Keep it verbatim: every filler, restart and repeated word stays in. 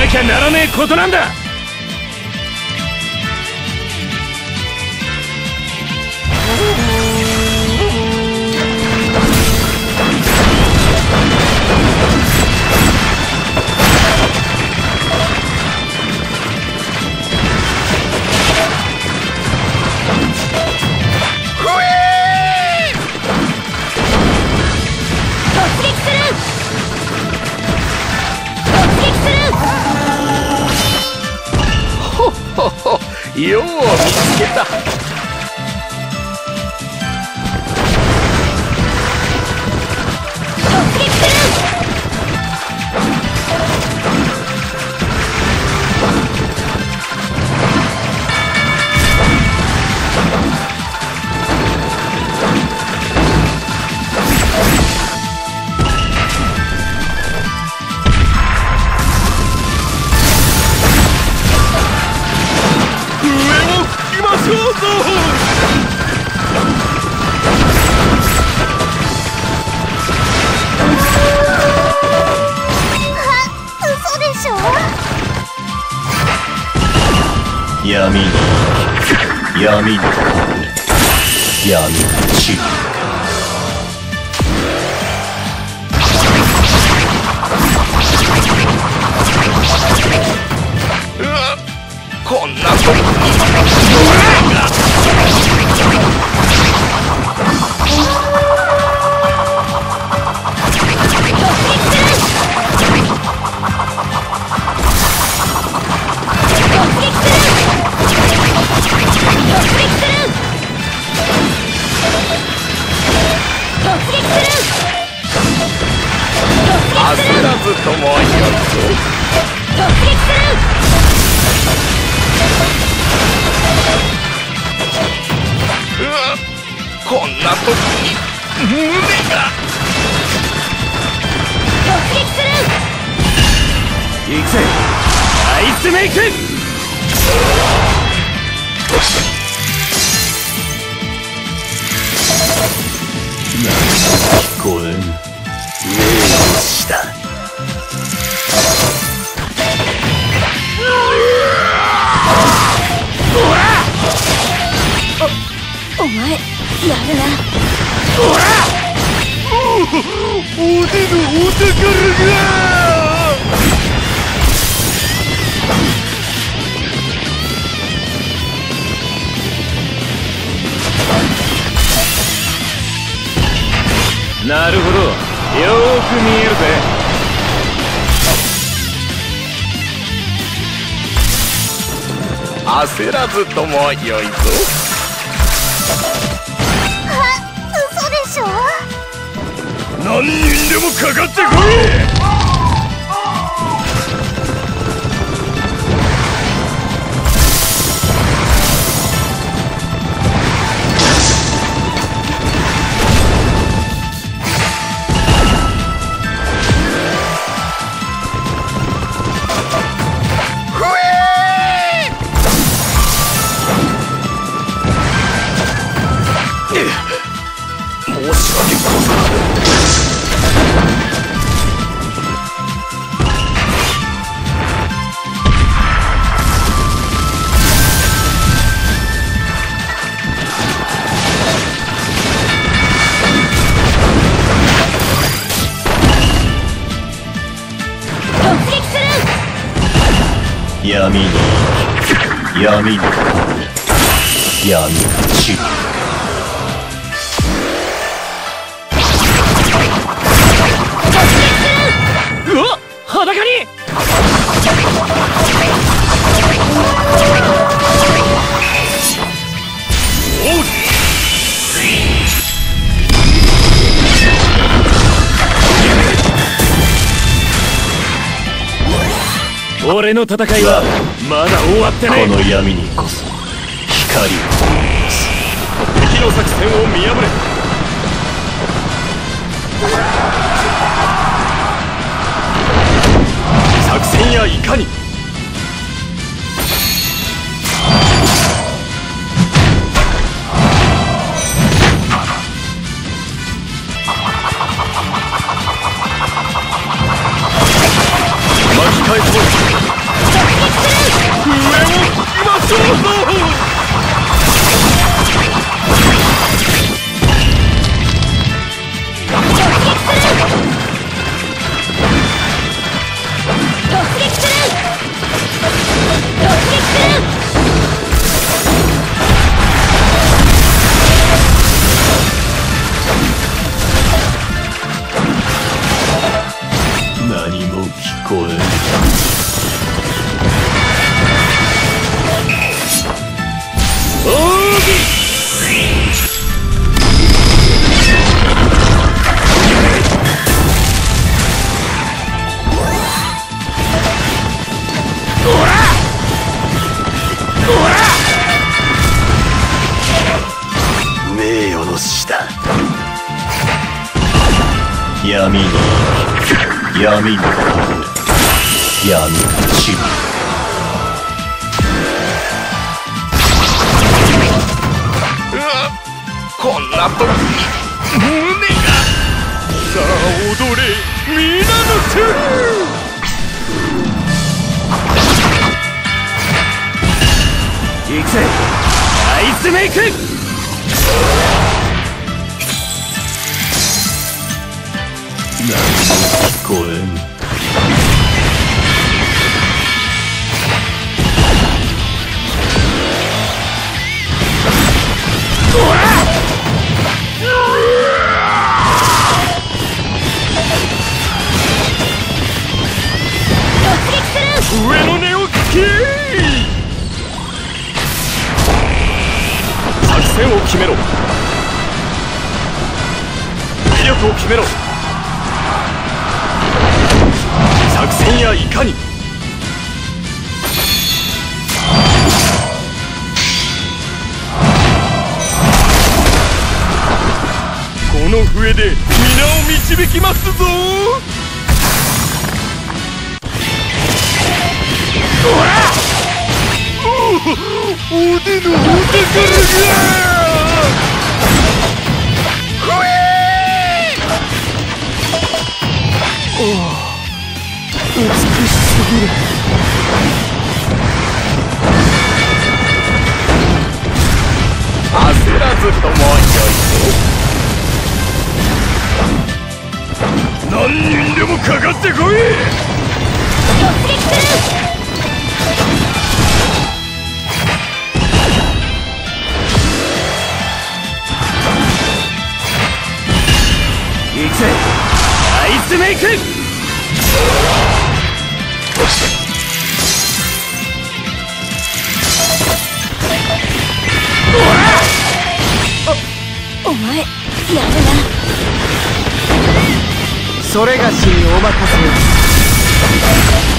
なきゃならねえことなんだ。よう見つけた。闇に闇に闇に散る。うわ、こんなとこに焦らずともよいぞ。突撃する。うわ、こんな時に胸が。突撃する。行くぜアイスメイク。何も聞こえん。命令だ。おら！お、お前やるな。おら！お、俺のお宝が！なるほど、よーく見えるぜ。焦らずともよいぞ。 あ、嘘でしょ。 何人でもかかってこい。申し訳ござらぬ。 突撃する。 闇に闇に闇に散る。うわっ、裸に。俺の戦いはまだ終わってない。この闇にこそ光を灯す。敵の作戦を見破れ。作戦やいかに。巻き返そう。 闇に闇に闇に散る。 こんな時胸が。さあ踊れ皆の手。 行くぜアイスメイク。何も聞こえん。 上の根を聞け。作戦を決めろ。威力を決めろ。作戦やいかに。この笛で皆を導きますぞ。おでのお宝が。ふえー。おお、美しすぎる。焦らずともよいぞ。何人でもかかってこい。 突撃する。 行くぜアイスメイク。 お前やるな。 それがしにお任せ。